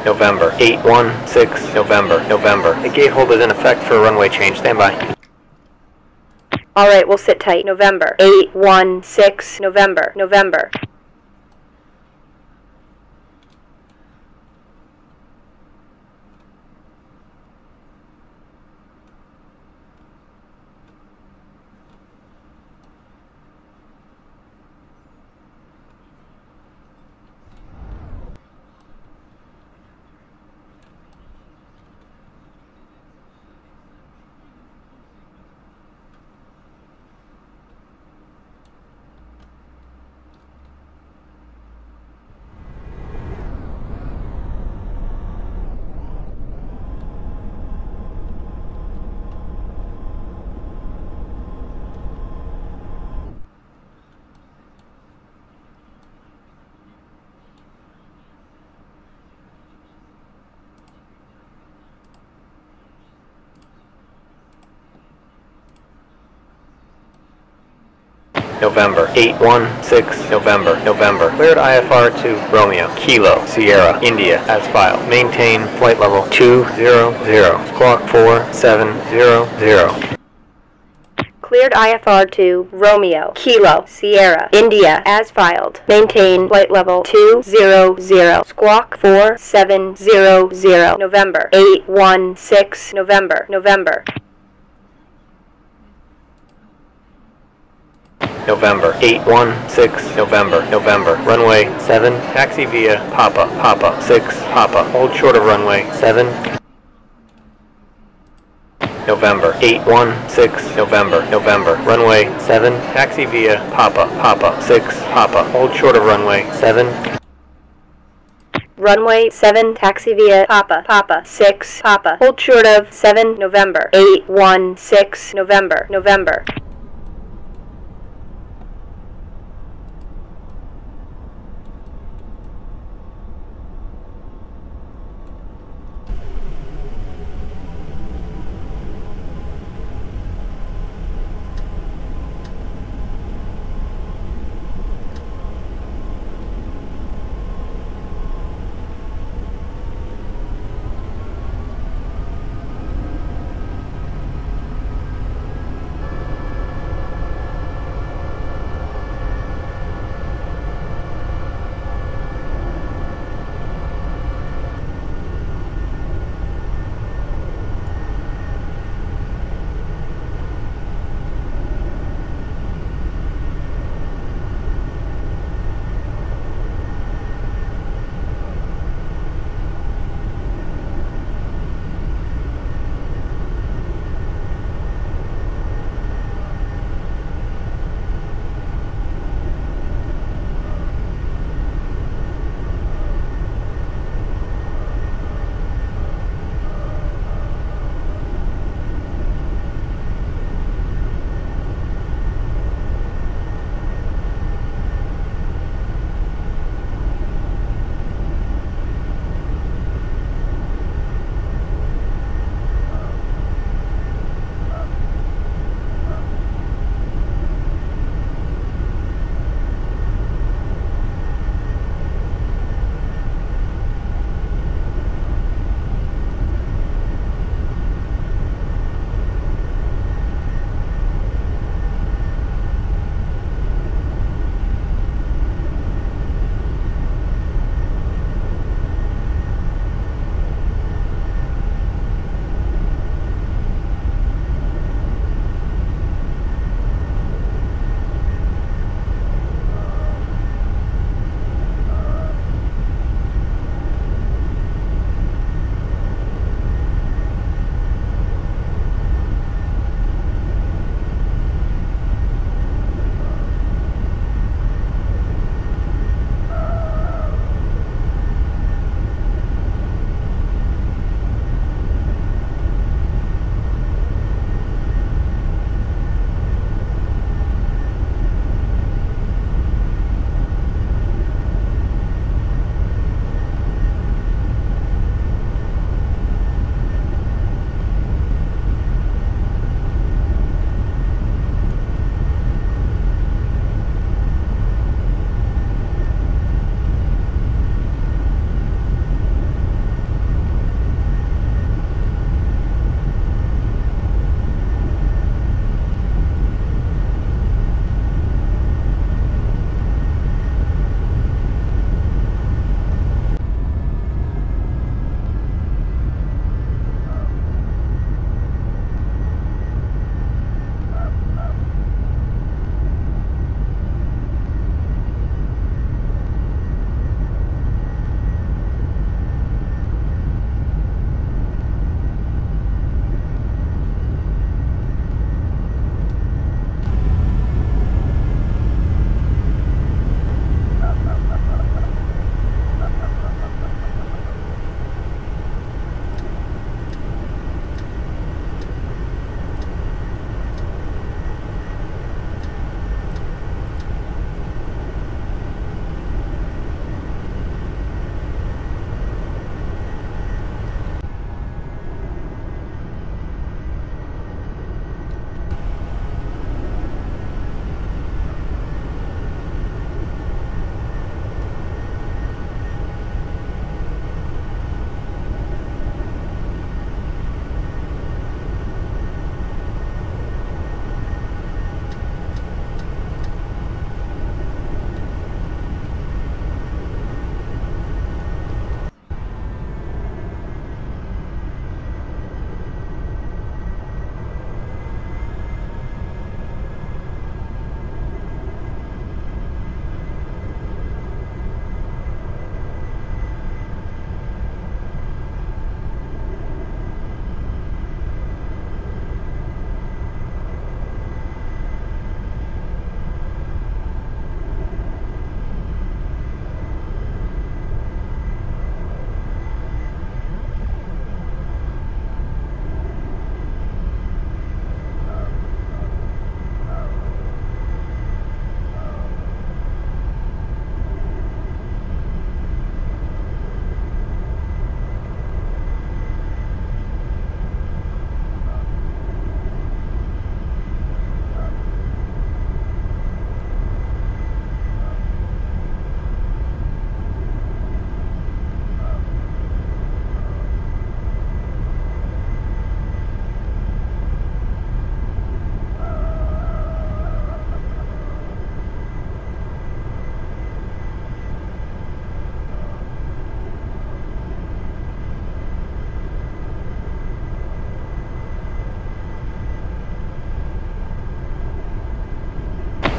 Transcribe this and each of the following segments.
November. 816 November. November. The gate hold is in effect for a runway change. Stand by. Alright, we'll sit tight. November. 816 November. November. November. 816 November. November. Cleared IFR to Romeo. Kilo. Sierra. India. As filed. Maintain flight level 200. Squawk 4700. Cleared IFR to Romeo. Kilo. Sierra. India. As filed. Maintain flight level 200. Squawk 4700. November. 816 November. November. November. 816 November. November. Runway 7. Taxi via Papa. Papa. 6. Papa. Hold short of runway 7. November. 816 November. November. Runway 7. Taxi via Papa. Papa. 6. Papa. Hold short of runway 7. Runway 7, taxi via Papa. Papa. 6. Papa. Hold short of 7 November. 816 November. November.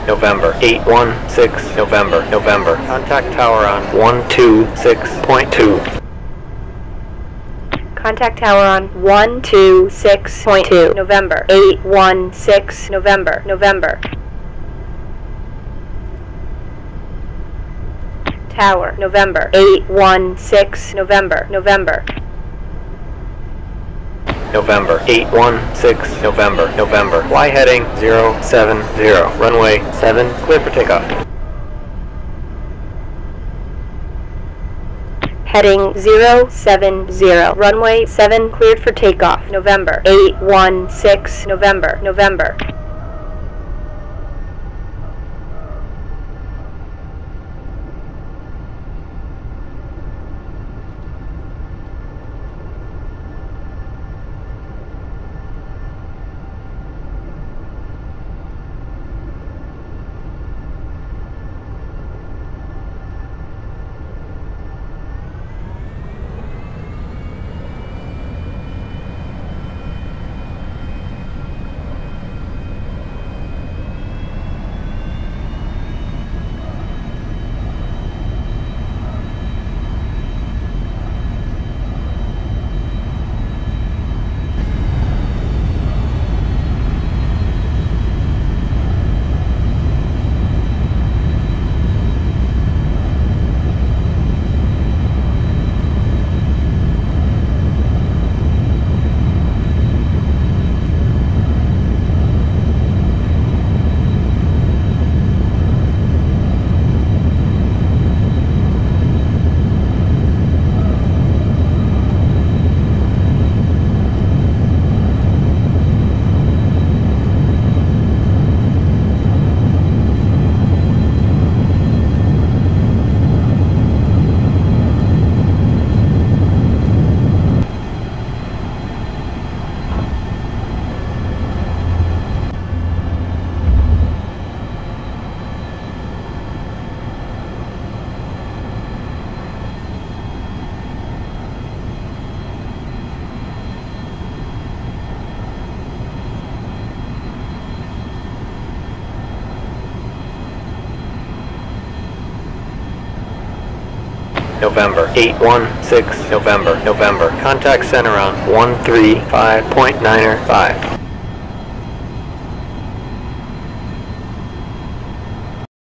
November. 816 November. November. Contact tower on 126.2. Contact tower on 126.2. November. 816 November. November. Tower. November. 816 November. November. November. 816 November. November. Fly heading 070. Runway 7. Clear for takeoff. Heading 070. Runway 7 cleared for takeoff. November. 816 November. November. November. 816 November. November. Contact center on 135.95.